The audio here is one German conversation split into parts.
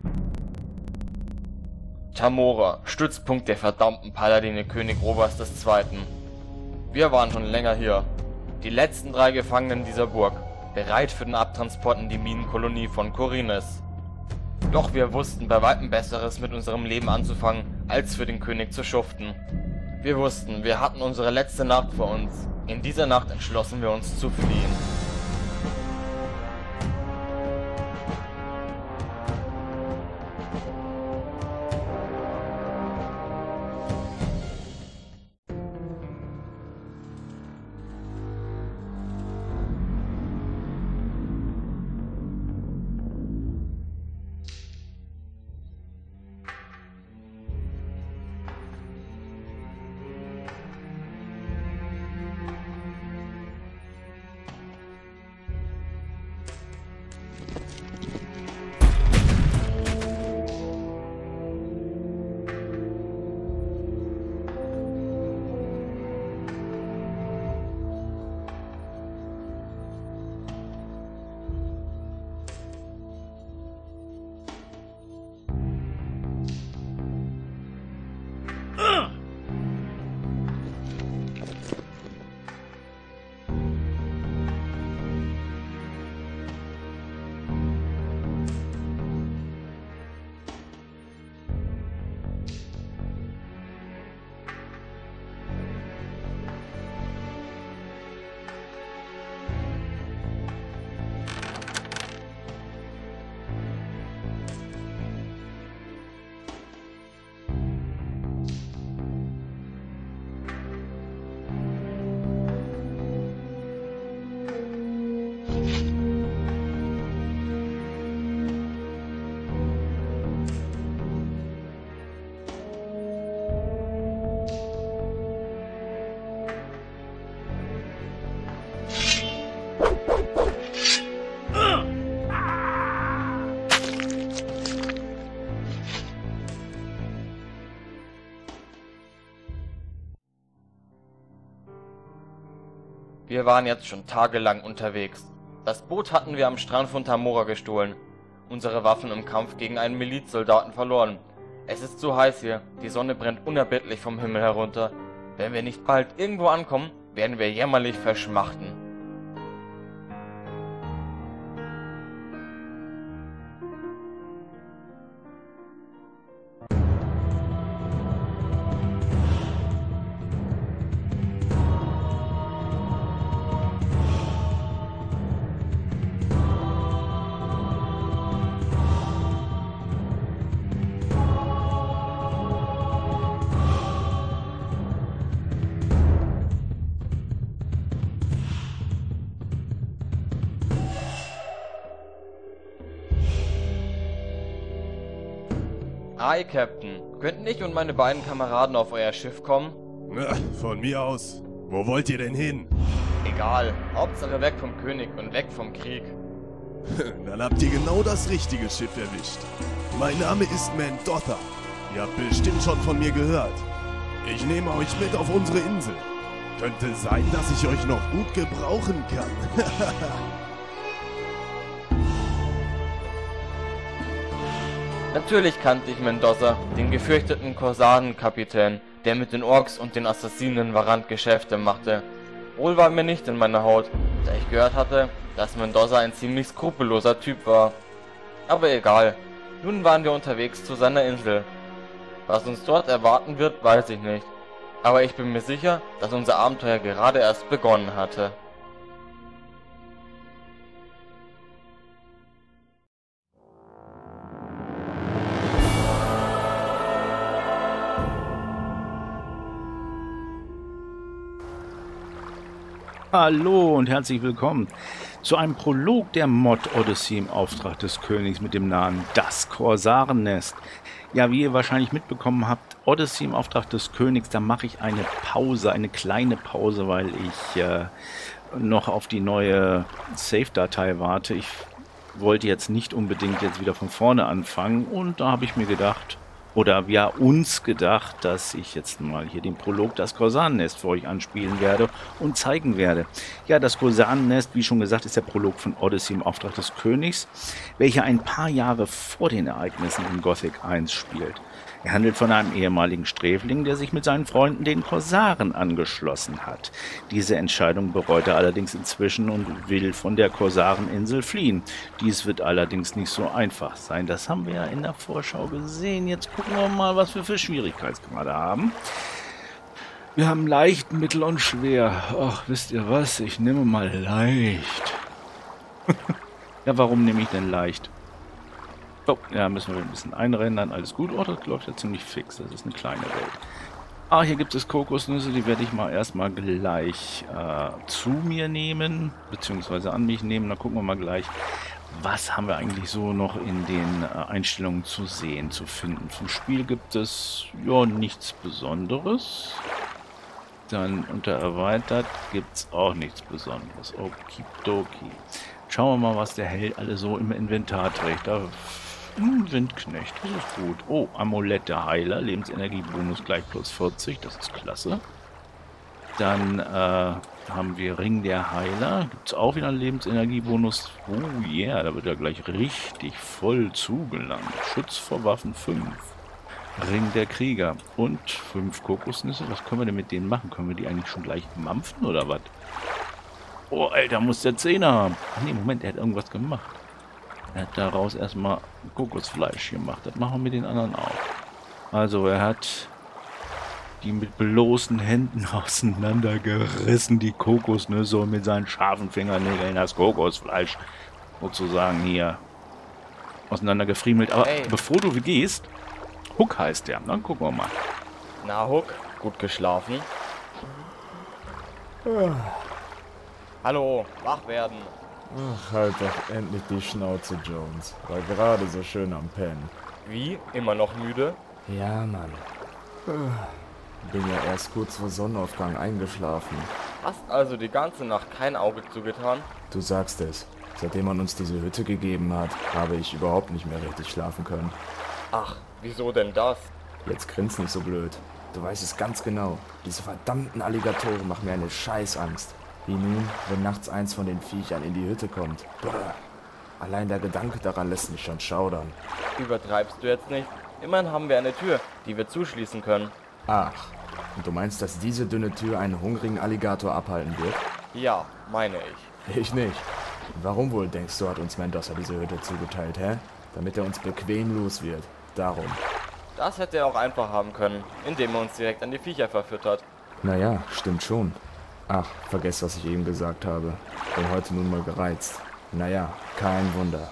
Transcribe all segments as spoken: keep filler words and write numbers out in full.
Thamora, Stützpunkt der verdammten Paladine König Robers des Zweiten. Wir waren schon länger hier. Die letzten drei Gefangenen dieser Burg, bereit für den Abtransport in die Minenkolonie von Khorinis. Doch wir wussten bei weitem Besseres mit unserem Leben anzufangen, als für den König zu schuften. Wir wussten, wir hatten unsere letzte Nacht vor uns. In dieser Nacht entschlossen wir uns zu fliehen. Wir waren jetzt schon tagelang unterwegs. Das Boot hatten wir am Strand von Thamora gestohlen. Unsere Waffen im Kampf gegen einen Milizsoldaten verloren. Es ist so heiß hier, die Sonne brennt unerbittlich vom Himmel herunter. Wenn wir nicht bald irgendwo ankommen, werden wir jämmerlich verschmachten. Hi, Captain. Könnten ich und meine beiden Kameraden auf euer Schiff kommen? Na, von mir aus. Wo wollt ihr denn hin? Egal. Hauptsache weg vom König und weg vom Krieg. Dann habt ihr genau das richtige Schiff erwischt. Mein Name ist Mendoza. Ihr habt bestimmt schon von mir gehört. Ich nehme euch mit auf unsere Insel. Könnte sein, dass ich euch noch gut gebrauchen kann. Natürlich kannte ich Mendoza, den gefürchteten Korsarenkapitän, der mit den Orks und den Assassinen Varant Geschäfte machte. Wohl war mir nicht in meiner Haut, da ich gehört hatte, dass Mendoza ein ziemlich skrupelloser Typ war. Aber egal, nun waren wir unterwegs zu seiner Insel. Was uns dort erwarten wird, weiß ich nicht. Aber ich bin mir sicher, dass unser Abenteuer gerade erst begonnen hatte. Hallo und herzlich willkommen zu einem Prolog der Mod Odyssey im Auftrag des Königs mit dem Namen Das Korsarennest. Ja, wie ihr wahrscheinlich mitbekommen habt, Odyssey im Auftrag des Königs, da mache ich eine Pause, eine kleine Pause, weil ich äh, noch auf die neue Save-Datei warte. Ich wollte jetzt nicht unbedingt jetzt wieder von vorne anfangen und da habe ich mir gedacht, oder ja uns gedacht, dass ich jetzt mal hier den Prolog Das Korsanennest für euch anspielen werde und zeigen werde. Ja, das Korsanennest, wie schon gesagt, ist der Prolog von Odyssey im Auftrag des Königs, welcher ein paar Jahre vor den Ereignissen in Gothic eins spielt. Er handelt von einem ehemaligen Sträfling, der sich mit seinen Freunden den Korsaren angeschlossen hat. Diese Entscheidung bereut er allerdings inzwischen und will von der Korsareninsel fliehen. Dies wird allerdings nicht so einfach sein. Das haben wir ja in der Vorschau gesehen. Jetzt gucken wir mal, was wir für Schwierigkeitsgrade haben. Wir haben leicht, mittel und schwer. Ach, wisst ihr was? Ich nehme mal leicht. Ja, warum nehme ich denn leicht? Oh, ja, müssen wir ein bisschen einrendern. Alles gut. Oh, das läuft ja ziemlich fix. Das ist eine kleine Welt. Ah, hier gibt es Kokosnüsse. Die werde ich mal erstmal gleich äh, zu mir nehmen. Beziehungsweise an mich nehmen. Dann gucken wir mal gleich, was haben wir eigentlich so noch in den äh, Einstellungen zu sehen, zu finden. Zum Spiel gibt es ja nichts Besonderes. Dann unter Erweitert gibt es auch nichts Besonderes. Okidoki. Schauen wir mal, was der Held alle so im Inventar trägt. Da Hm, Windknecht, das ist gut. Oh, Amulett der Heiler, Lebensenergiebonus gleich plus vierzig, das ist klasse. Dann äh, haben wir Ring der Heiler, gibt es auch wieder einen Lebensenergiebonus. Oh yeah, da wird er gleich richtig voll zugelangt. Schutz vor Waffen fünf. Ring der Krieger und fünf Kokosnüsse. Was können wir denn mit denen machen? Können wir die eigentlich schon gleich mampfen oder was? Oh, Alter, muss der Zähne haben. Ach nee, Moment, er hat irgendwas gemacht. Er hat daraus erstmal Kokosfleisch gemacht. Das machen wir mit den anderen auch. Also er hat die mit bloßen Händen auseinandergerissen, die Kokosnüsse, und mit seinen scharfen Fingernägeln das Kokosfleisch sozusagen hier auseinandergefriemelt. Aber Hey. bevor du gehst, Hook heißt der. Dann gucken wir mal. Na, Hook, gut geschlafen? Hallo, wach werden. Ach, halt doch endlich die Schnauze, Jones. War gerade so schön am Pennen. Wie? Immer noch müde? Ja, Mann. Bin ja erst kurz vor Sonnenaufgang eingeschlafen. Hast also die ganze Nacht kein Auge zugetan? Du sagst es. Seitdem man uns diese Hütte gegeben hat, habe ich überhaupt nicht mehr richtig schlafen können. Ach, wieso denn das? Jetzt grinst nicht so blöd. Du weißt es ganz genau. Diese verdammten Alligatoren machen mir eine Scheißangst. Wie nun, wenn nachts eins von den Viechern in die Hütte kommt. Brr. Allein der Gedanke daran lässt mich schon schaudern. Übertreibst du jetzt nicht? Immerhin haben wir eine Tür, die wir zuschließen können. Ach, und du meinst, dass diese dünne Tür einen hungrigen Alligator abhalten wird? Ja, meine ich. Ich nicht. Warum wohl, denkst du, hat uns Mendoza diese Hütte zugeteilt, hä? Damit er uns bequem los wird. Darum. Das hätte er auch einfach haben können, indem er uns direkt an die Viecher verfüttert. Naja, stimmt schon. Ach, vergesst, was ich eben gesagt habe. Bin heute nun mal gereizt. Naja, kein Wunder.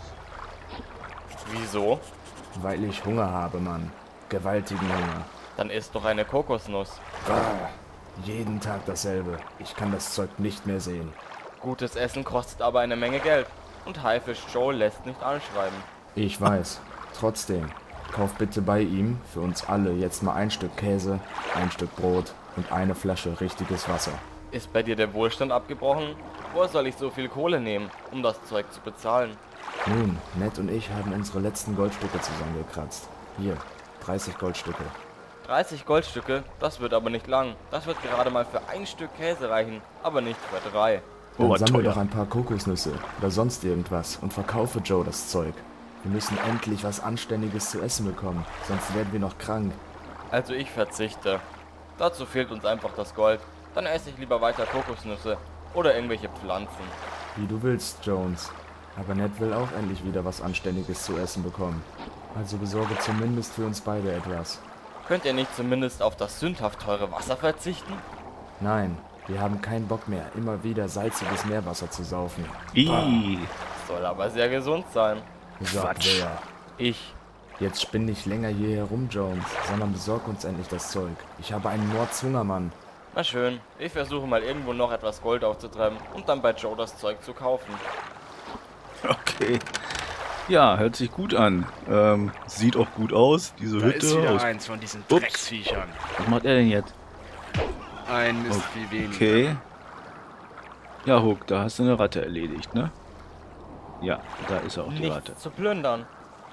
Wieso? Weil ich Hunger habe, Mann. Gewaltigen Hunger. Dann isst doch eine Kokosnuss. Ah, jeden Tag dasselbe. Ich kann das Zeug nicht mehr sehen. Gutes Essen kostet aber eine Menge Geld. Und Haifisch Joe lässt nicht anschreiben. Ich weiß. Trotzdem, kauf bitte bei ihm für uns alle jetzt mal ein Stück Käse, ein Stück Brot und eine Flasche richtiges Wasser. Ist bei dir der Wohlstand abgebrochen? Woher soll ich so viel Kohle nehmen, um das Zeug zu bezahlen? Nun, Ned und ich haben unsere letzten Goldstücke zusammengekratzt. Hier, dreißig Goldstücke. dreißig Goldstücke? Das wird aber nicht lang. Das wird gerade mal für ein Stück Käse reichen, aber nicht für drei. Dann Oh, sammle teuer. doch ein paar Kokosnüsse oder sonst irgendwas und verkaufe Joe das Zeug. Wir müssen endlich was Anständiges zu essen bekommen, sonst werden wir noch krank. Also ich verzichte. Dazu fehlt uns einfach das Gold. Dann esse ich lieber weiter Kokosnüsse oder irgendwelche Pflanzen. Wie du willst, Jones. Aber Ned will auch endlich wieder was Anständiges zu essen bekommen. Also besorge zumindest für uns beide etwas. Könnt ihr nicht zumindest auf das sündhaft teure Wasser verzichten? Nein, wir haben keinen Bock mehr, immer wieder salziges Meerwasser zu saufen. Ih, Soll aber sehr gesund sein. Sagt Quatsch. wer. Ich. Jetzt spinn nicht länger hier herum, Jones, sondern besorg uns endlich das Zeug. Ich habe einen Mordshunger, Mann. Na schön, ich versuche mal irgendwo noch etwas Gold aufzutreiben und dann bei Joe das Zeug zu kaufen. okay. Ja, hört sich gut an. Ähm, sieht auch gut aus, diese Da Hütte. ist wieder aus- eins von diesen Ups. Drecksviechern. Was macht er denn jetzt? Ein Mist wie weniger. Okay. Ja, Hook, da hast du eine Ratte erledigt, ne? Ja, da ist auch die Ratte. Nichts zu plündern.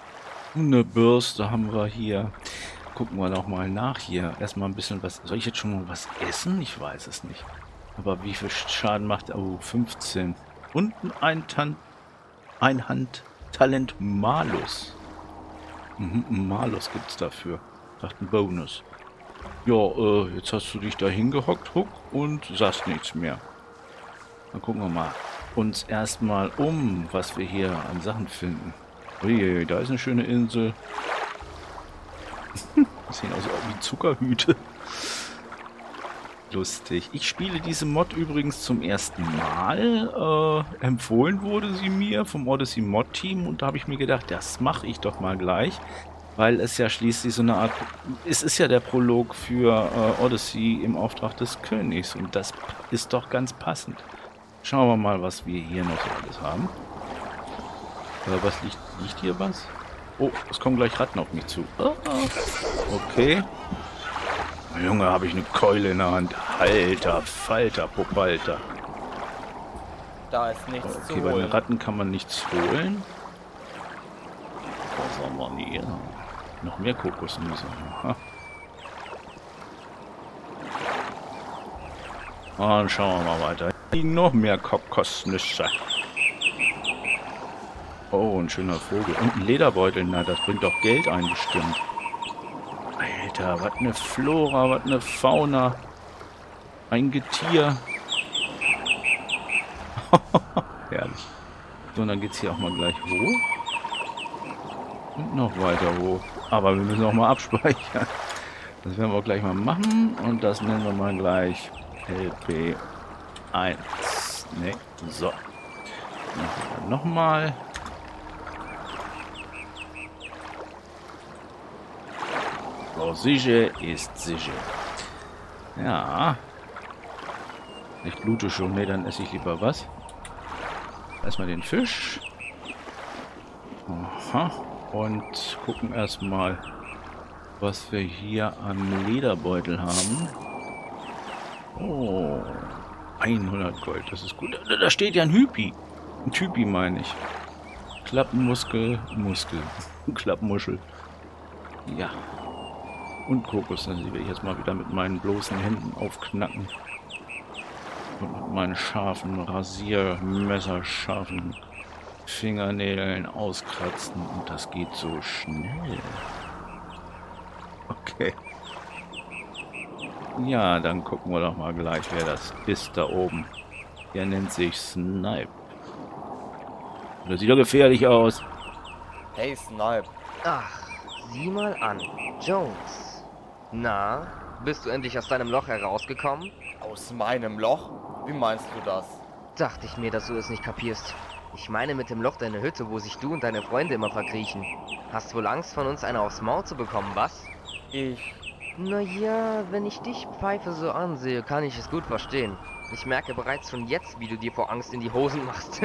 Eine Bürste haben wir hier. Gucken wir noch mal nach hier. Erstmal ein bisschen was. Soll ich jetzt schon mal was essen? Ich weiß es nicht. Aber wie viel Schaden macht... Oh, fünfzehn. Und ein Tan... Ein Handtalent Malus. Mhm, ein Malus gibt's dafür. Dachte ein Bonus. Ja, äh, jetzt hast du dich da hingehockt, Huck, und sagst nichts mehr. Dann gucken wir mal uns erstmal um, was wir hier an Sachen finden. Uiuiui, da ist eine schöne Insel. Das sehen aus wie Zuckerhüte. Lustig. Ich spiele diese Mod übrigens zum ersten Mal. Äh, empfohlen wurde sie mir vom Odyssey Mod Team und da habe ich mir gedacht, das mache ich doch mal gleich. Weil es ja schließlich so eine Art... Es ist ja der Prolog für äh, Odyssey im Auftrag des Königs und das ist doch ganz passend. Schauen wir mal, was wir hier noch so alles haben. Äh, was liegt, liegt hier was? Oh, es kommen gleich Ratten auf mich zu. Oh, okay. Junge, habe ich eine Keule in der Hand. Halter, Falter, Popalter. Da ist nichts Okay, zu bei den holen. Ratten kann man nichts holen. Was haben wir hier? Noch mehr Kokosnüsse. Aha. Und dann schauen wir mal weiter. Hier liegen noch mehr Kokosnüsse. Oh, ein schöner Vogel. Und ein Lederbeutel. Na, das bringt doch Geld ein, bestimmt. Alter, was eine Flora, was eine Fauna. Ein Getier. Herrlich. So, und dann geht's hier auch mal gleich hoch. Und noch weiter hoch. Aber wir müssen auch mal abspeichern. Das werden wir gleich mal machen. Und das nennen wir mal gleich L P eins. Ne, so. Nochmal. So, sicher ist sicher. Ja. Ich blute schon. Ne, dann esse ich lieber was. Erstmal den Fisch. Aha. Und gucken erstmal, was wir hier an Lederbeutel haben. Oh, hundert Gold, das ist gut. Da, da steht ja ein Hypi. Ein Typi meine ich. Klappenmuskel, Muskel. Klappmuschel. Ja. Und Kokos, dann will ich jetzt mal wieder mit meinen bloßen Händen aufknacken. Und mit meinen scharfen Rasiermesser, scharfen Fingernägeln auskratzen. Und das geht so schnell. Okay. Ja, dann gucken wir doch mal gleich, wer das ist da oben. Der nennt sich Snipe. Das sieht doch gefährlich aus. Hey Snipe. Ach, sieh mal an. Jones. Na, bist du endlich aus deinem Loch herausgekommen? Aus meinem Loch? Wie meinst du das? Dachte ich mir, dass du es nicht kapierst. Ich meine mit dem Loch deine Hütte, wo sich du und deine Freunde immer verkriechen. Hast wohl Angst, von uns eine aufs Maul zu bekommen, was? Ich... Naja, wenn ich dich, Pfeife, so ansehe, kann ich es gut verstehen. Ich merke bereits schon jetzt, wie du dir vor Angst in die Hosen machst.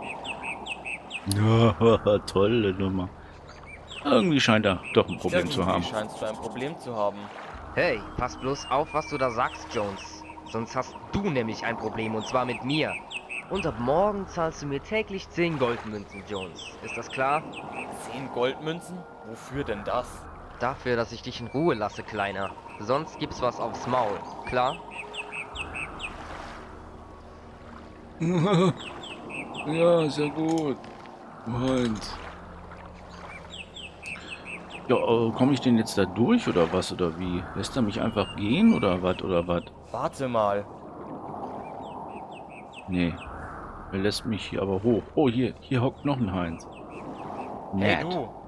Ja, tolle Nummer. Irgendwie scheint er doch ein Problem zu haben. Irgendwie scheinst du ein Problem zu haben. Hey, pass bloß auf, was du da sagst, Jones. Sonst hast du nämlich ein Problem, und zwar mit mir. Und ab morgen zahlst du mir täglich zehn Goldmünzen, Jones. Ist das klar? Zehn Goldmünzen? Wofür denn das? Dafür, dass ich dich in Ruhe lasse, Kleiner. Sonst gibt's was aufs Maul, klar? Ja, ist ja gut. Meins. Ja, äh, komme ich denn jetzt da durch oder was oder wie? Lässt er mich einfach gehen oder was oder was? Warte mal. Nee. Er lässt mich hier aber hoch. Oh, hier, hier hockt noch ein Heinz. Hey Nett. du.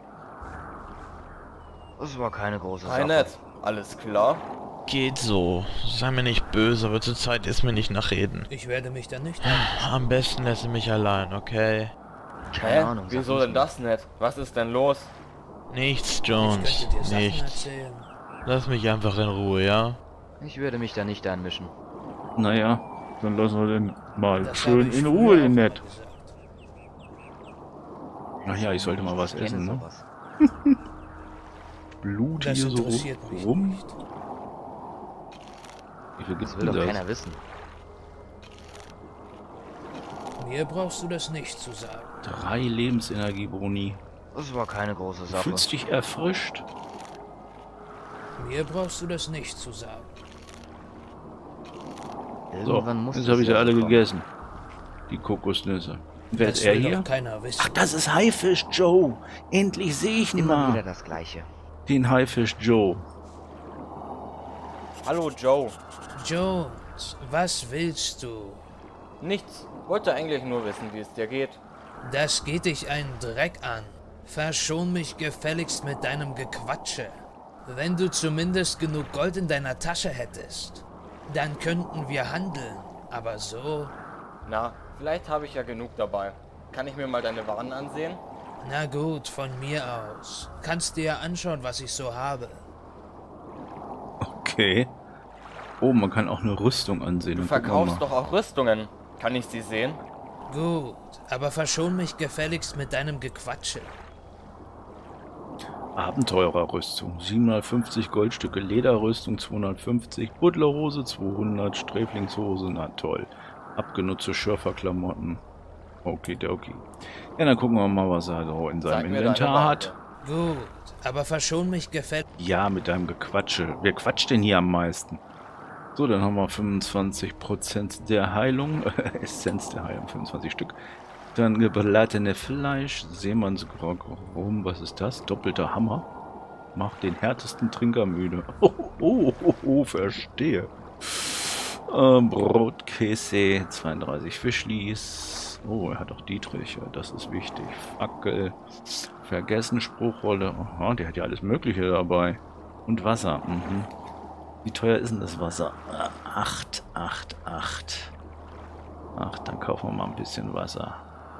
Das war keine große Hi Sache. nett. Alles klar? Geht so. Sei mir nicht böse, aber zurzeit ist mir nicht nach Reden. Ich werde mich dann nicht Am besten lässt du mich allein, okay? Keine Hä? Ahnung. sag Wieso nicht denn mehr. das nicht? Was ist denn los? Nichts, Ich Jones. könnte dir Sachen Nichts. erzählen. Lass mich einfach in Ruhe, ja? Ich würde mich da nicht einmischen. Naja, dann lassen wir den mal Das schön habe ich in früher Ruhe, auch den mal Nett. gesagt. Ach ja, ich sollte mal was Ich kenne essen, ne? sowas. Blut Das hier so interessiert mich rum. nicht. Wie viel Das gibt's will denn doch das? keiner wissen. Mir brauchst du das nicht zu sagen. Drei Lebensenergieboni. Das war keine große Du Sache. fühlst dich erfrischt. Mir brauchst du das nicht zu sagen. So, Irgendwann muss jetzt das habe ich sie ja alle kommen. gegessen. Die Kokosnüsse. Wer Das ist er will hier? doch keiner wissen. Ach, das ist Haifisch Joe. Endlich sehe ich ihn Immer wieder mal. das Gleiche. Den Haifisch Joe. Hallo Joe. Jones, was willst du? Nichts. Wollte eigentlich nur wissen, wie es dir geht. Das geht dich einen Dreck an. Verschon mich gefälligst mit deinem Gequatsche. Wenn du zumindest genug Gold in deiner Tasche hättest, dann könnten wir handeln. Aber so... Na, vielleicht habe ich ja genug dabei. Kann ich mir mal deine Waren ansehen? Na gut, von mir aus. Kannst dir ja anschauen, was ich so habe. Okay. Oh, man kann auch eine Rüstung ansehen. Du Dann gucken wir verkaufst mal. doch auch Rüstungen. Kann ich sie sehen? Gut, aber verschon mich gefälligst mit deinem Gequatsche. Abenteurerrüstung. siebenhundertfünfzig Goldstücke. Lederrüstung zweihundertfünfzig. Butlerhose zweihundert. Sträflingshose. Na toll. Abgenutzte Schürferklamotten. Okay, okay. Ja, dann gucken wir mal, was er so in Zeig seinem mir deine Inventar Ware. hat. Gut, aber verschon mich gefälligst... Ja, mit deinem Gequatsche. Wer quatscht denn hier am meisten? So, dann haben wir fünfundzwanzig Prozent der Heilung. Essenz der Heilung, fünfundzwanzig Stück. Dann gebratene Fleisch. Seemannsrum, was ist das? Doppelter Hammer. Macht den härtesten Trinker müde. Oh, oh, oh, oh, verstehe. Ähm, Brot, Käse, zweiunddreißig Fischlis. Oh, er hat auch Dietrich, ja, das ist wichtig. Fackel, vergessen, Spruchrolle. Aha, der hat ja alles Mögliche dabei. Und Wasser. Mhm. Wie teuer ist denn das Wasser? acht, acht, acht. Ach, dann kaufen wir mal ein bisschen Wasser.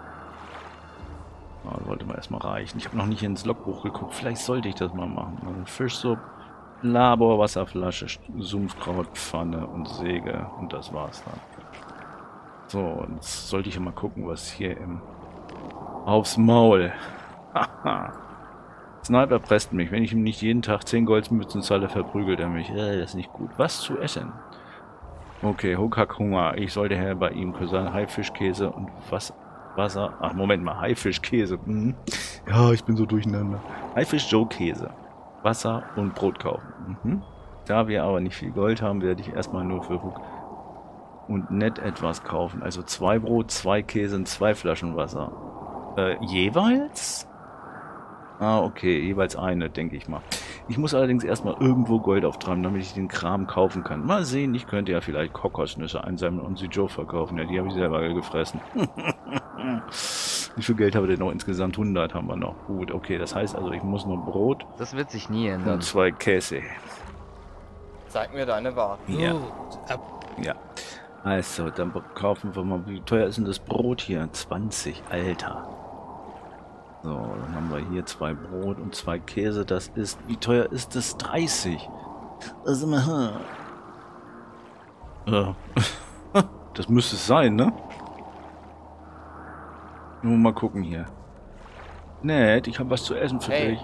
Oh, das sollte man erstmal reichen. Ich habe noch nicht ins Logbuch geguckt. Vielleicht sollte ich das mal machen. Also Fischsuppe, Labor, Wasserflasche, Sumpfkrautpfanne und Säge. Und das war's dann. So, jetzt sollte ich mal gucken, was hier im... Aufs Maul. Haha. Sniper presst mich. Wenn ich ihm nicht jeden Tag zehn Goldmünzen zahle, verprügelt er mich. Äh, das ist nicht gut. Was zu essen? Okay, Huckhack Hunger. Ich sollte her bei ihm sagen, Haifischkäse und was... Wasser. Ach, Moment mal. Haifischkäse. Mhm. Ja, ich bin so durcheinander. Haifisch Joe Käse. Wasser und Brot kaufen. Mhm. Da wir aber nicht viel Gold haben, werde ich erstmal nur für Huck und nett etwas kaufen. Also zwei Brot, zwei Käse und zwei Flaschen Wasser. Äh, jeweils? Ah, okay, jeweils eine, denke ich mal. Ich muss allerdings erstmal irgendwo Gold auftreiben, damit ich den Kram kaufen kann. Mal sehen, ich könnte ja vielleicht Kokosnüsse einsammeln und sie Joe verkaufen. Ja, die habe ich selber gefressen. Wie viel Geld habe ich denn noch? Insgesamt hundert haben wir noch. Gut, okay, das heißt also, ich muss nur Brot Das wird sich nie ändern. und zwei Käse. Zeig mir deine Ware. Ja, Gut, ab ja. Also, dann kaufen wir mal, wie teuer ist denn das Brot hier? zwanzig, Alter. So, dann haben wir hier zwei Brot und zwei Käse. Das ist, wie teuer ist das? dreißig. Also mal, äh, das müsste es sein, ne? Nur mal gucken hier. Nett, ich habe was zu essen für Hey. dich.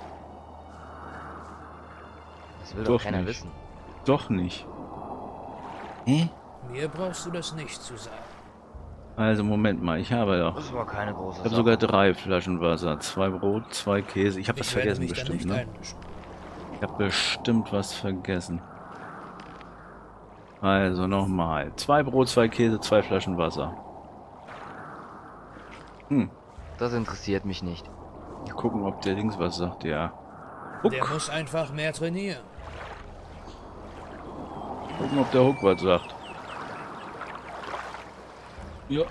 Das will Doch doch keiner nicht. wissen. Doch nicht. Hä? mir brauchst du das nicht zu sagen. Also, Moment mal, ich habe doch. Das war keine große Ich habe Sache. sogar drei Flaschen Wasser, zwei Brot, zwei Käse. Ich habe was Ich werde vergessen mich da bestimmt, nicht ne? einmischen. Ich habe bestimmt was vergessen. Also nochmal. Zwei Brot, zwei Käse, zwei Flaschen Wasser. Hm. Das interessiert mich nicht. Gucken, ob der Dings was sagt, ja. Huck. Der muss einfach mehr trainieren. Gucken, ob der Huck was sagt. Ja.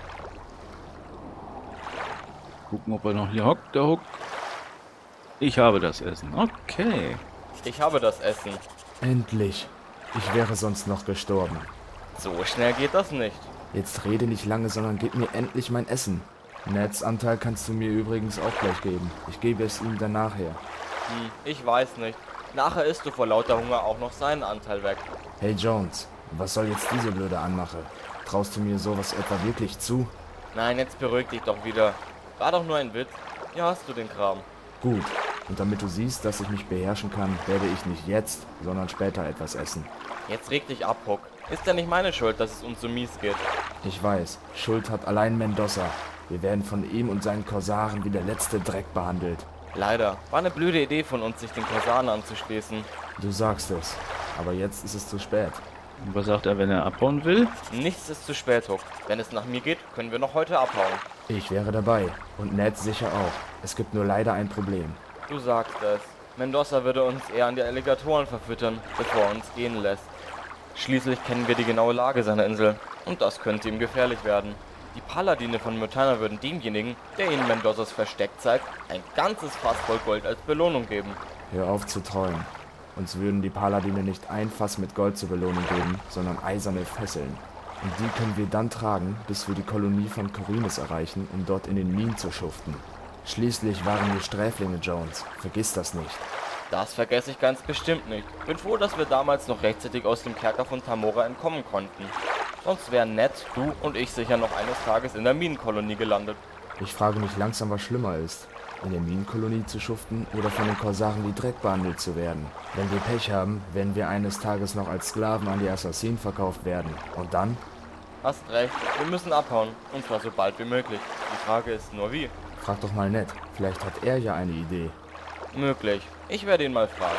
Gucken, ob er noch hier hockt, der Huck. Ich habe das Essen. Okay. Ich habe das Essen. Endlich. Ich wäre sonst noch gestorben. So schnell geht das nicht. Jetzt rede nicht lange, sondern gib mir endlich mein Essen. Neds Anteil kannst du mir übrigens auch gleich geben. Ich gebe es ihm dann nachher. Hm, ich weiß nicht. Nachher isst du vor lauter Hunger auch noch seinen Anteil weg. Hey Jones, was soll jetzt diese blöde Anmache? Traust du mir sowas etwa wirklich zu? Nein, jetzt beruhig dich doch wieder. War doch nur ein Witz. Hier hast du den Kram. Gut. Und damit du siehst, dass ich mich beherrschen kann, werde ich nicht jetzt, sondern später etwas essen. Jetzt reg dich ab, Huck. Ist ja nicht meine Schuld, dass es uns so mies geht. Ich weiß, Schuld hat allein Mendoza. Wir werden von ihm und seinen Korsaren wie der letzte Dreck behandelt. Leider. War eine blöde Idee von uns, sich den Korsaren anzuschließen. Du sagst es. Aber jetzt ist es zu spät. Und was sagt er, wenn er abhauen will? Nichts ist zu spät, Hook. Wenn es nach mir geht, können wir noch heute abhauen. Ich wäre dabei. Und Ned sicher auch. Es gibt nur leider ein Problem. Du sagst es. Mendoza würde uns eher an die Alligatoren verfüttern, bevor er uns gehen lässt. Schließlich kennen wir die genaue Lage seiner Insel. Und das könnte ihm gefährlich werden. Die Paladine von Myrtana würden demjenigen, der ihnen Mendozas Versteck zeigt, ein ganzes Fass voll Gold als Belohnung geben. Hör auf zu träumen. Uns würden die Paladine nicht ein Fass mit Gold zur Belohnung geben, sondern eiserne Fesseln. Und die können wir dann tragen, bis wir die Kolonie von Khorinis erreichen, um dort in den Minen zu schuften. Schließlich waren wir Sträflinge, Jones. Vergiss das nicht. Das vergesse ich ganz bestimmt nicht. Bin froh, dass wir damals noch rechtzeitig aus dem Kerker von Tamora entkommen konnten. Sonst wären Ned, du und ich sicher noch eines Tages in der Minenkolonie gelandet. Ich frage mich langsam, was schlimmer ist. In der Minenkolonie zu schuften oder von den Korsaren wie Dreck behandelt zu werden. Wenn wir Pech haben, werden wir eines Tages noch als Sklaven an die Assassinen verkauft werden. Und dann? Hast recht, wir müssen abhauen. Und zwar so bald wie möglich. Die Frage ist nur wie. Frag doch mal Ned. Vielleicht hat er ja eine Idee. Möglich. Ich werde ihn mal fragen.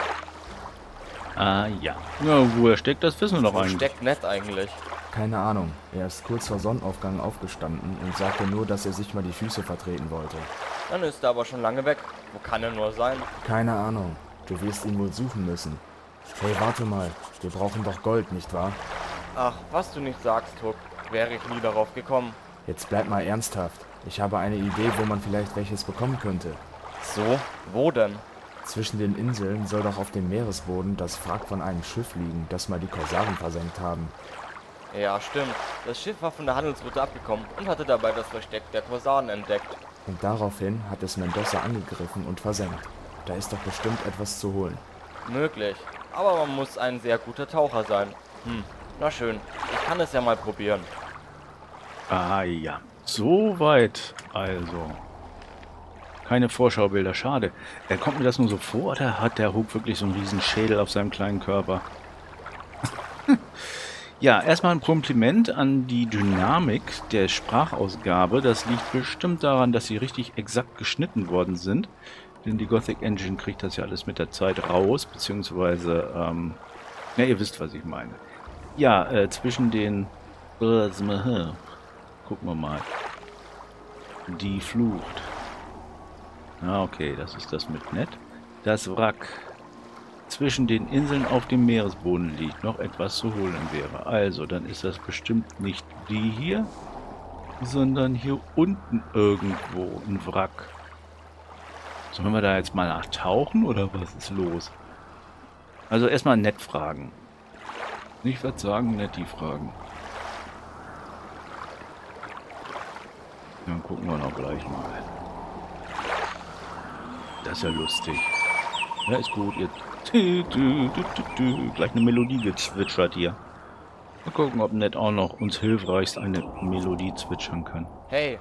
Ah ja. Ja, wo er steckt, das wissen wir doch Wo eigentlich. steckt Ned eigentlich? Keine Ahnung. Er ist kurz vor Sonnenaufgang aufgestanden und sagte nur, dass er sich mal die Füße vertreten wollte. Dann ist er aber schon lange weg. Wo kann er nur sein? Keine Ahnung. Du wirst ihn wohl suchen müssen. Hey, warte mal. Wir brauchen doch Gold, nicht wahr? Ach, was du nicht sagst, Hook, wäre ich nie darauf gekommen. Jetzt bleib mal ernsthaft. Ich habe eine Idee, wo man vielleicht welches bekommen könnte. So? Wo denn? Zwischen den Inseln soll doch auf dem Meeresboden das Wrack von einem Schiff liegen, das mal die Korsaren versenkt haben. Ja, stimmt. Das Schiff war von der Handelsroute abgekommen und hatte dabei das Versteck der Korsaren entdeckt. Und daraufhin hat es Mendoza angegriffen und versenkt. Da ist doch bestimmt etwas zu holen. Möglich. Aber man muss ein sehr guter Taucher sein. Hm, na schön. Ich kann es ja mal probieren. Ah ja. Soweit also. Keine Vorschaubilder, schade. Er kommt mir das nur so vor, oder hat der Hook wirklich so einen riesen Schädel auf seinem kleinen Körper? Ja, erstmal ein Kompliment an die Dynamik der Sprachausgabe. Das liegt bestimmt daran, dass sie richtig exakt geschnitten worden sind. Denn die Gothic Engine kriegt das ja alles mit der Zeit raus, beziehungsweise, ähm, ja, ihr wisst, was ich meine. Ja, äh, zwischen den... Gucken wir mal. Die Flucht. Ah, okay, das ist das mit Ned. Das Wrack. Zwischen den Inseln auf dem Meeresboden liegt, noch etwas zu holen wäre. Also, dann ist das bestimmt nicht die hier, sondern hier unten irgendwo ein Wrack. Sollen wir da jetzt mal nachtauchen oder was ist los? Also erstmal Ned fragen. Nicht was sagen, Ned die fragen. Dann gucken wir noch gleich mal. Das ist ja lustig. Ja, ist gut. Jetzt du, du, du, du, gleich eine Melodie gezwitschert hier. Mal gucken, ob Ned auch noch uns hilfreichst eine Melodie zwitschern kann. Hey.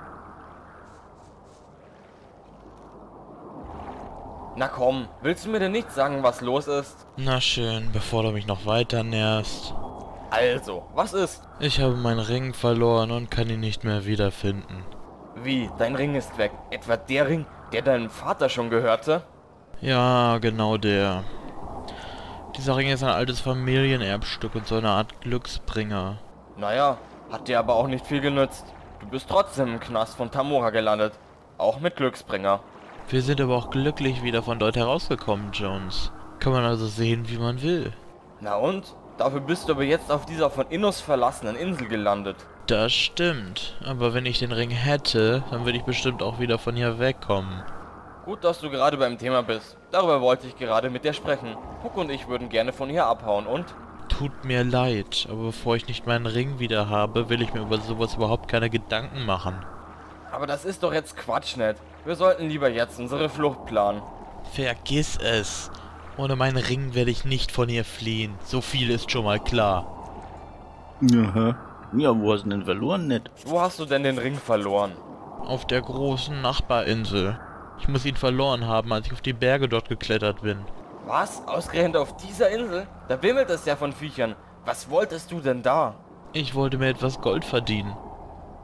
Na komm, willst du mir denn nicht sagen, was los ist? Na schön, bevor du mich noch weiter nervst. Also, was ist? Ich habe meinen Ring verloren und kann ihn nicht mehr wiederfinden. Wie, dein Ring ist weg? Etwa der Ring, der deinem Vater schon gehörte? Ja, genau der. Dieser Ring ist ein altes Familienerbstück und so eine Art Glücksbringer. Naja, hat dir aber auch nicht viel genützt. Du bist trotzdem im Knast von Tamora gelandet. Auch mit Glücksbringer. Wir sind aber auch glücklich wieder von dort herausgekommen, Jones. Kann man also sehen, wie man will. Na und? Dafür bist du aber jetzt auf dieser von Innos verlassenen Insel gelandet. Das stimmt. Aber wenn ich den Ring hätte, dann würde ich bestimmt auch wieder von hier wegkommen. Gut, dass du gerade beim Thema bist. Darüber wollte ich gerade mit dir sprechen. Huck und ich würden gerne von hier abhauen und... Tut mir leid, aber bevor ich nicht meinen Ring wieder habe, will ich mir über sowas überhaupt keine Gedanken machen. Aber das ist doch jetzt Quatsch, Ned. Wir sollten lieber jetzt unsere Flucht planen. Vergiss es. Ohne meinen Ring werde ich nicht von hier fliehen. So viel ist schon mal klar. Aha. Ja, wo hast du denn verloren, Ned? Wo hast du denn den Ring verloren? Auf der großen Nachbarinsel. Ich muss ihn verloren haben, als ich auf die Berge dort geklettert bin. Was? Ausgerechnet auf dieser Insel? Da wimmelt es ja von Viechern. Was wolltest du denn da? Ich wollte mir etwas Gold verdienen.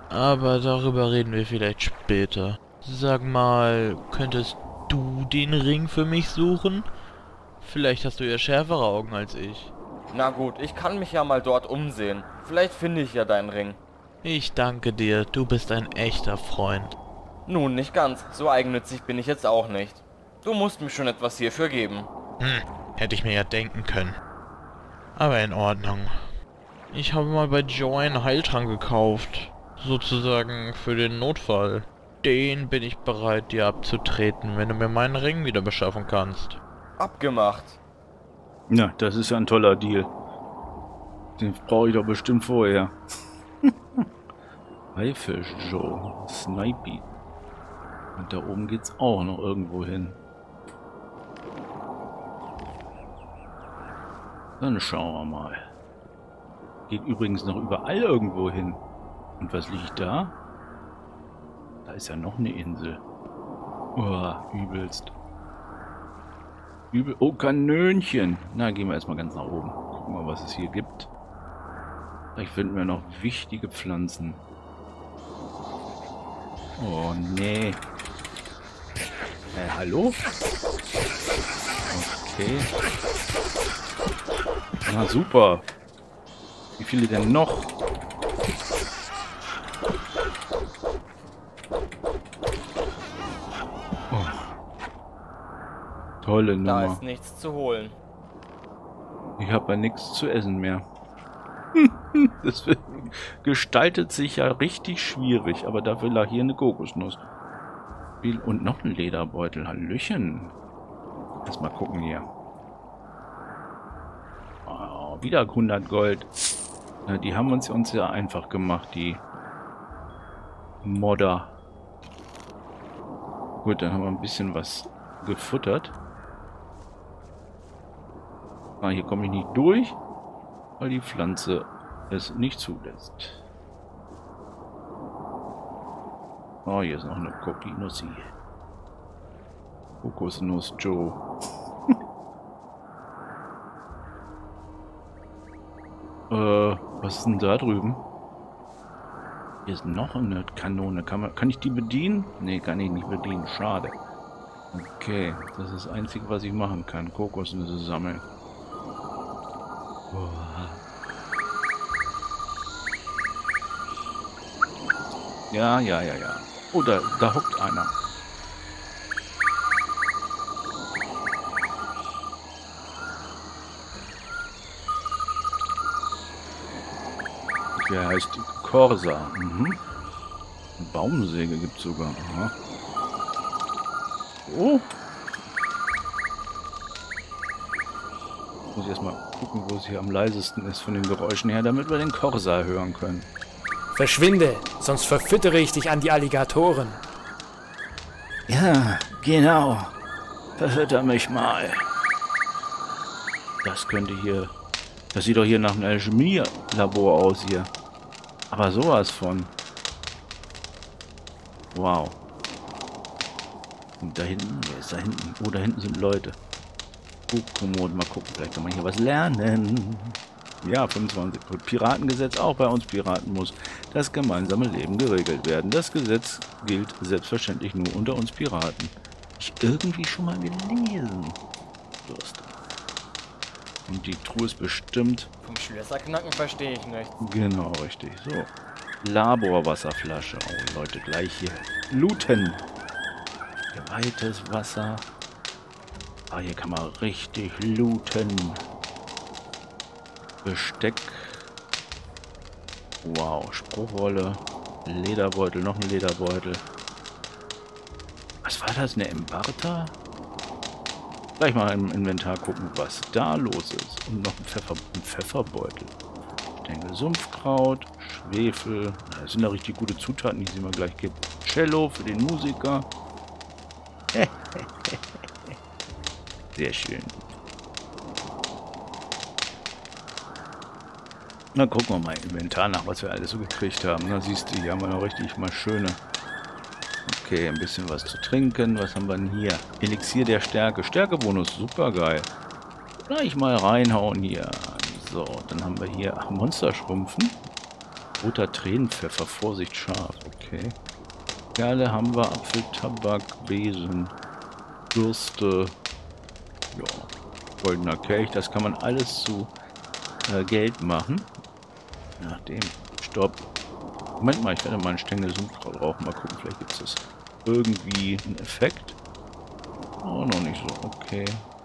Aber darüber reden wir vielleicht später. Sag mal, könntest du den Ring für mich suchen? Vielleicht hast du ja schärfere Augen als ich. Na gut, ich kann mich ja mal dort umsehen. Vielleicht finde ich ja deinen Ring. Ich danke dir, du bist ein echter Freund. Nun, nicht ganz. So eigennützig bin ich jetzt auch nicht. Du musst mir schon etwas hierfür geben. Hm, hätte ich mir ja denken können. Aber in Ordnung. Ich habe mal bei Joy einen Heiltrank gekauft. Sozusagen für den Notfall. Den bin ich bereit, dir abzutreten, wenn du mir meinen Ring wieder beschaffen kannst. Abgemacht. Na, das ist ja ein toller Deal. Den brauche ich doch bestimmt vorher. Haifisch Joe. Snipey. Und da oben geht's auch noch irgendwo hin. Dann schauen wir mal. Geht übrigens noch überall irgendwo hin. Und was liegt da? Da ist ja noch eine Insel. Oh, übelst. Übel. Oh, Kanönchen. Na, gehen wir erstmal ganz nach oben. Gucken wir, was es hier gibt. Vielleicht finden wir noch wichtige Pflanzen. Oh, nee. Äh, hallo? Okay. Na, super. Wie viele denn noch? Oh. Tolle Nummer. Da ist nichts zu holen. Ich habe ja nichts zu essen mehr. Das gestaltet sich ja richtig schwierig, aber dafür lag hier eine Kokosnuss. Und noch ein Lederbeutel. Hallöchen. Lass mal gucken hier. Oh, wieder hundert Gold. Na, die haben uns uns ja einfach gemacht, die Modder. Gut, dann haben wir ein bisschen was gefuttert. Ah, hier komme ich nicht durch, weil die Pflanze es nicht zulässt. Oh, hier ist noch eine Kokosnuss. Kokosnuss Joe. äh, was ist denn da drüben? Hier ist noch eine Kanone. Kann, man, kann ich die bedienen? Ne, kann ich nicht bedienen. Schade. Okay, das ist das Einzige, was ich machen kann. Kokosnüsse sammeln. Oh. Ja, ja, ja, ja. Oh, da, da hockt einer. Der heißt Corsa. Mhm. Eine Baumsäge gibt es sogar. Aha. Oh. Muss ich erstmal gucken, wo es hier am leisesten ist von den Geräuschen her, damit wir den Corsa hören können. Verschwinde, sonst verfüttere ich dich an die Alligatoren. Ja, genau. Verfütter mich mal. Das könnte hier... Das sieht doch hier nach einem Alchemie-Labor aus hier. Aber sowas von. Wow. Und da hinten, wer ist da hinten? Oh, da hinten sind Leute. Oh, Kommode, mal gucken, vielleicht kann man hier was lernen. Ja, fünfundzwanzig. Piratengesetz, auch bei uns Piraten muss das gemeinsame Leben geregelt werden. Das Gesetz gilt selbstverständlich nur unter uns Piraten. Ich irgendwie schon mal gelesen. Durst. Und die Truhe ist bestimmt... Vom Schlösserknacken verstehe ich nicht. Genau, richtig. So. Laborwasserflasche. Oh, Leute, gleich hier. Looten. Geweihtes Wasser. Ah, hier kann man richtig looten. Besteck. Wow, Spruchrolle. Lederbeutel, noch ein Lederbeutel. Was war das? Eine Embarta? Gleich mal im Inventar gucken, was da los ist. Und noch ein, Pfeffer, ein Pfefferbeutel. Stängel Sumpfkraut, Schwefel. Das sind da richtig gute Zutaten, die sie mir gleich gibt. Cello für den Musiker. Sehr schön. Na, gucken wir mal im Inventar nach, was wir alles so gekriegt haben. Da siehst du, hier haben wir noch richtig mal schöne. Okay, ein bisschen was zu trinken. Was haben wir denn hier? Elixier der Stärke. Stärkebonus, super geil. Gleich mal reinhauen hier. So, dann haben wir hier ach, Monster schrumpfen. Roter Tränenpfeffer, Vorsicht, scharf, okay. Perle haben wir, Apfel, Tabak, Besen, Bürste, ja, goldener Kelch, das kann man alles zu äh, Geld machen. Je nachdem, stopp. Moment mal, ich werde mal einen Stängel Sumpfkraut rauchen, mal gucken, vielleicht gibt es irgendwie einen Effekt. Oh, noch nicht so, okay.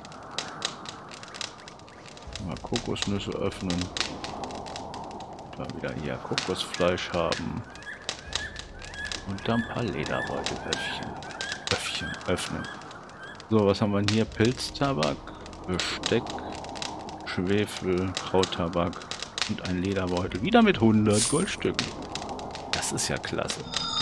Mal Kokosnüsse öffnen. Dann wieder hier Kokosfleisch haben. Und dann ein paar Lederbeutelöffchen. Öffchen öffnen. So, was haben wir hier? Pilztabak, Besteck, Schwefel, Krauttabak und ein Lederbeutel. Wieder mit hundert Goldstücken. Das ist ja klasse.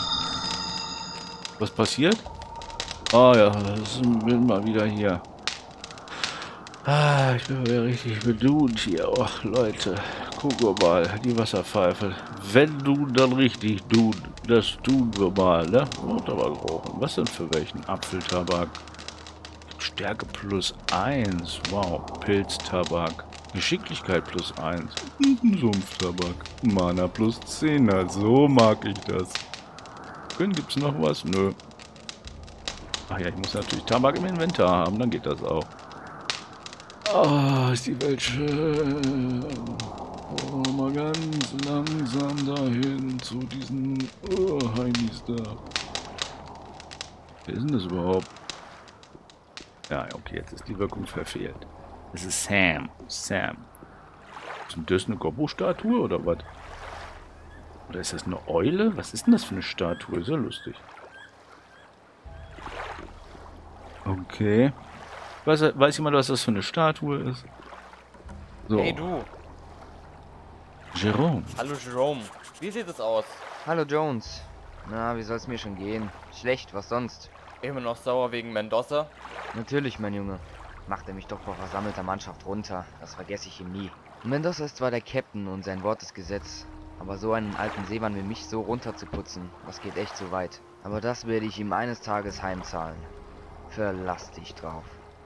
Was passiert? Oh ja, das bin mal wieder hier. Ah, ich bin wieder richtig bedient hier. Och, Leute, guck mal, die Wasserpfeife. Wenn du dann richtig tun, das tun wir mal, ne? Und aber rauchen. Was denn für welchen? Apfeltabak. Stärke plus eins. Wow. Pilztabak. Geschicklichkeit plus eins. Sumpftabak. Mana plus zehn. Na, so mag ich das. Können, gibt's noch was? Nö. Ach ja, ich muss natürlich Tabak im Inventar haben, dann geht das auch. Ah, oh, ist die Welt schön. Oh, mal ganz langsam dahin zu diesen oh, Heinis da. Wer ist denn das überhaupt? Ja, okay, jetzt ist die Wirkung verfehlt. Es ist Sam. Sam. Ist denn das eine Gobbo-Statue oder was? Oder ist das eine Eule? Was ist denn das für eine Statue? Ist ja lustig. Okay. Weiß, weiß jemand, was das für eine Statue ist? So. Hey du. Jerome. Hallo Jerome. Wie sieht es aus? Hallo Jones. Na, wie soll's mir schon gehen? Schlecht, was sonst? Immer noch sauer wegen Mendoza? Natürlich, mein Junge. Macht er mich doch vor versammelter Mannschaft runter. Das vergesse ich ihm nie. Mendoza ist zwar der Captain und sein Wort ist Gesetz, aber so einen alten Seemann wie mich so runterzuputzen, das geht echt zu weit. Aber das werde ich ihm eines Tages heimzahlen. Verlass dich drauf.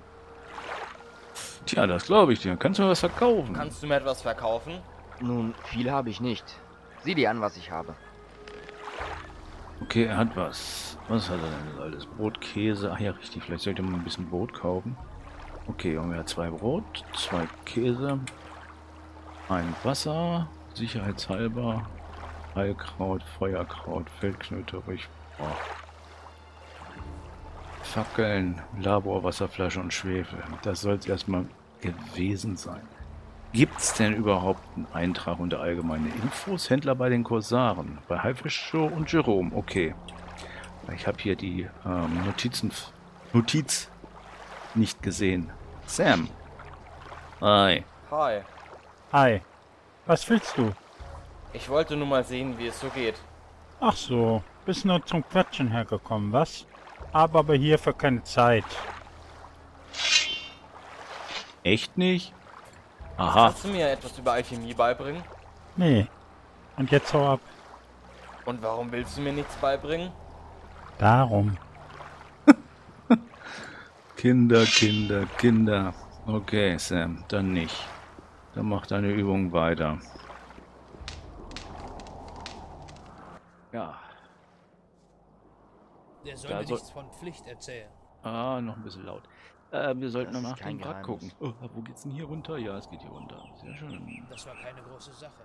Tja, das glaube ich dir. Kannst du mir was verkaufen? Kannst du mir etwas verkaufen? Nun, viel habe ich nicht. Sieh dir an, was ich habe. Okay, er hat was. Was hat er denn alles? Brot, Käse. Ach ja, richtig. Vielleicht sollte man ein bisschen Brot kaufen. Okay, und wir haben zwei Brot, zwei Käse, ein Wasser, sicherheitshalber, Heilkraut, Feuerkraut, Feldknöterich, oh. Fackeln, Labor, Wasserflasche und Schwefel. Das soll es erstmal gewesen sein. Gibt es denn überhaupt einen Eintrag unter allgemeine Infos? Händler bei den Korsaren, bei Haifisch Joe und Jerome. Okay. Ich habe hier die ähm, Notizen, Notiz nicht gesehen. Sam. Hi. Hi. Hi. Was willst du? Ich wollte nur mal sehen, wie es so geht. Ach so, bist nur zum Quatschen hergekommen, was? Hab aber hierfür keine Zeit. Echt nicht? Aha. Kannst du mir etwas über Alchemie beibringen? Nee. Und jetzt hau ab. Und warum willst du mir nichts beibringen? Darum. Kinder, Kinder, Kinder. Okay, Sam, dann nicht. Dann mach deine Übung weiter. Ja. Der soll Da mir soll- nichts von Pflicht erzählen. Ah, noch ein bisschen laut. Äh, wir sollten Das noch ist nach kein dem Wrack gucken. Geheimnis. Oh, wo geht's denn hier runter? Ja, es geht hier runter. Sehr schön. Das war keine große Sache.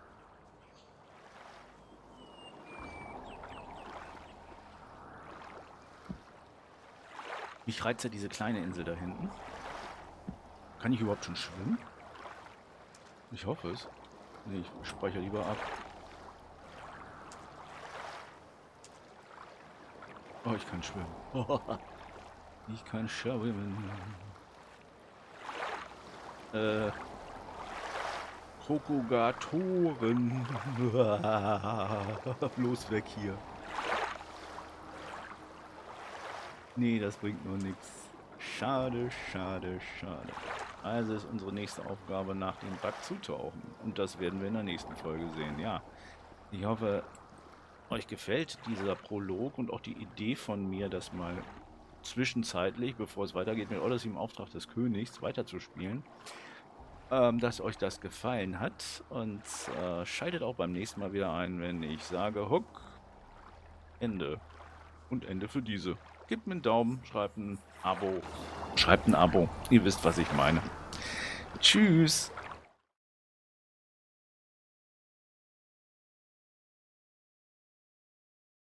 Mich reizt ja diese kleine Insel da hinten. Kann ich überhaupt schon schwimmen? Ich hoffe es. Nee, ich speichere lieber ab. Oh, ich kann schwimmen. Ich kann schwimmen. Äh. Krokogatoren. Bloß weg hier. Nee, das bringt nur nichts. Schade, schade, schade. Also ist unsere nächste Aufgabe, nach dem Bug zu tauchen. Und das werden wir in der nächsten Folge sehen. Ja, ich hoffe, euch gefällt dieser Prolog und auch die Idee von mir, das mal zwischenzeitlich, bevor es weitergeht mit Odyssey im Auftrag des Königs, weiterzuspielen. ähm, dass euch das gefallen hat. Und äh, schaltet auch beim nächsten Mal wieder ein, wenn ich sage Hook, Ende. Und Ende für diese. Gebt mir einen Daumen, schreibt ein Abo. Schreibt ein Abo. Ihr wisst, was ich meine. Tschüss.